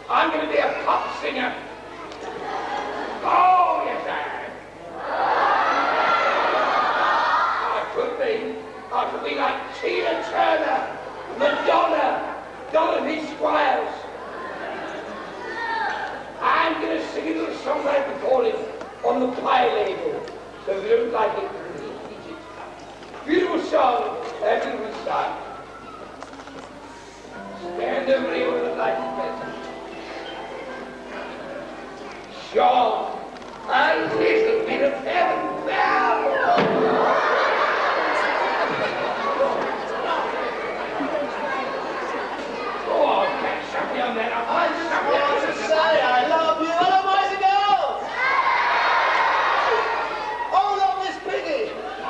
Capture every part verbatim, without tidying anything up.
I'm going to be a pop singer. Oh, yes, I am. I could be. I could be like Tina Turner, Madonna, Dorothy Squires. I'm going to sing a little song I've recorded on the Pie label. So if you don't like it, eat it. Beautiful song, a beautiful song. Stand over here with a light better. Sean, a little bit of heaven fell. Oh, I'll catch something on that. I'll find something else to say. I love you. Hello, boys and girls. Oh, look, Miss Piggy.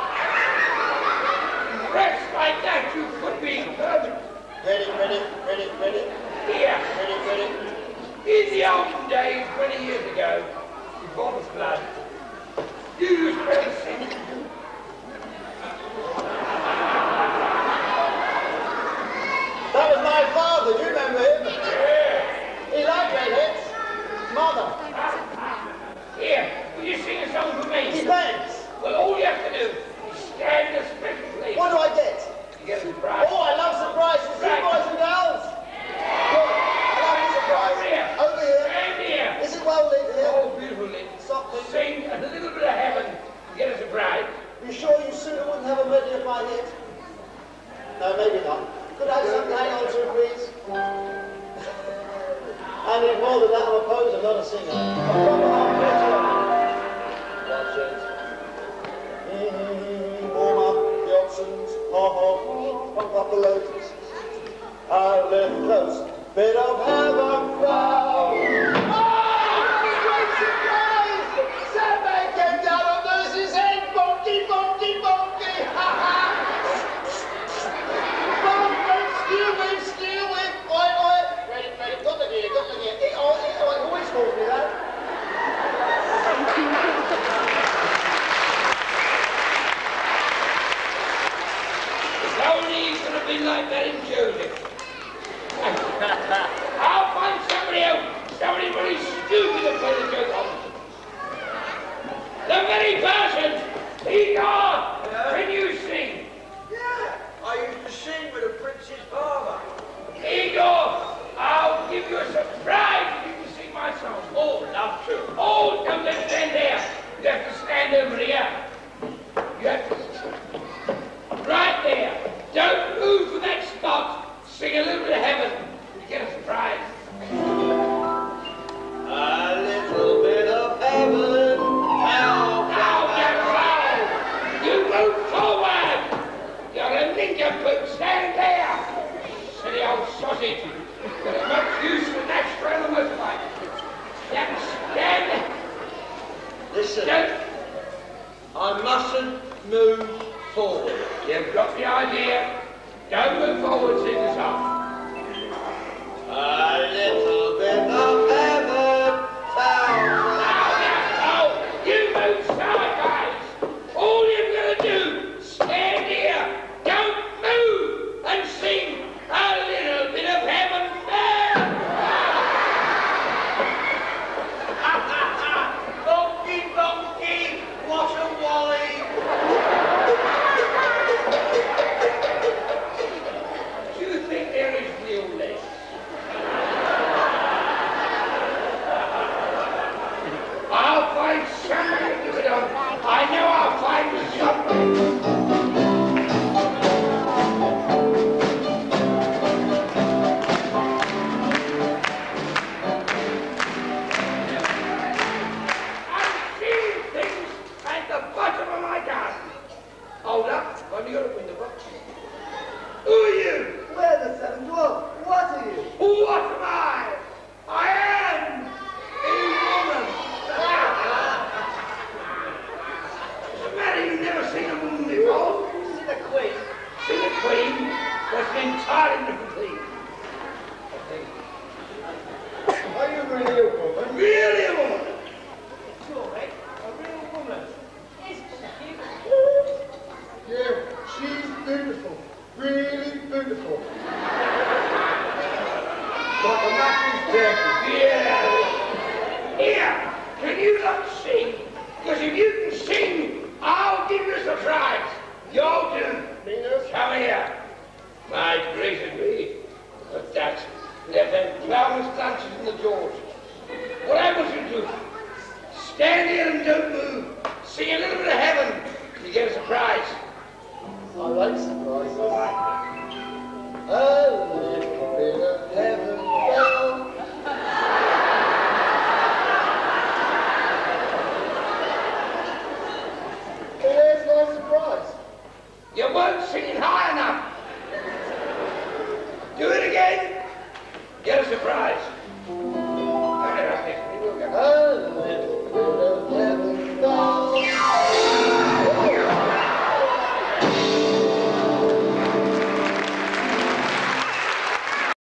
Dressed like that, you could be perfect. Ready, ready, ready, ready. Here. Ready, ready. In the olden days, twenty years ago, before the flood, you used to sing. That was my father, do you remember him? Yeah. He liked redheads. Mother. Here, will you sing a song for me? Depends. Well, all you have to do is stand a special place. What do I get? You get a surprise. Oh, I love surprises. See, Right. boys and girls? Good. I love a surprise. Over here. Over here. Stand here. Is it well lit here? Oh, beautiful lit. Softly. Sing a little bit of heaven. You get a surprise. You sure you sooner wouldn't have a medley if I hit? No, maybe not. Could I have something to hang on to, please? I need more than that. I'm a poser, not a singer. A proper arpeggio. Watch it. Mm-hmm. Warm up the options. Ha ha. Pump up the lotus. I live close. Bit of heaven found. Oh, great surprise! Somebody came down on Lucy's head. Bonky, bonky, bonky. Ha ha. Steal with, steal with, oi, oi. Ready, ready, got the gear, got the gear. Oi, oi, oi, always calls me that. It's only going to be like that in Joseph. I'll find somebody else, somebody very stupid to play the joke on. The very person, Igor, can you sing? Yeah, I used to sing with a prince's father. Igor, I'll give you a surprise if you can sing my song. Oh, love to. Oh, don't just stand there. You have to stand over here. You have to... Right there. Don't move from that spot. Sing a little bit of heaven. You get a surprise. A little bit of heaven. Now, now, now. You move forward. You're a nincompoop. Stand there. Silly old sausage. Got as much use for that strain on most like. You have to stand there. Listen. Don't. I mustn't move forward. You've got the idea. Don't move forward, sing the song. A little bit of heaven found. Now, now, you move sideways. All you've got to do, stand here. Don't move and sing a little bit of heaven found. Bonky, bonky, what a wally. Do you think there is real legs? I'll find somebody to do it on. I know I'll find somebody. I'm seeing things at the bottom of my garden. Hold up, let me go to the window box. Who are you? We're the seven dwarfs. What are you? What am I? I am a woman. What's the matter? You've never seen a woman before? See the queen. Seen a queen? That's an entirely different thing. Are you really a woman? Really a woman? Sure, mate. A real woman. Isn't she? Yeah, she's beautiful. Really beautiful. Like a Matthew's jacket. Yeah. Here, can you not sing? Because if you can sing, I'll give you a surprise. You all do. Come here. My gracious me. But that's, there's them clownless lunches in the doors. What I want you to do, stand here and don't move. Sing a little bit of heaven. You get a surprise. I like surprises. A little bit of heaven fell. Hey, there's my surprise. You weren't singing high enough. Do it again. Get a surprise.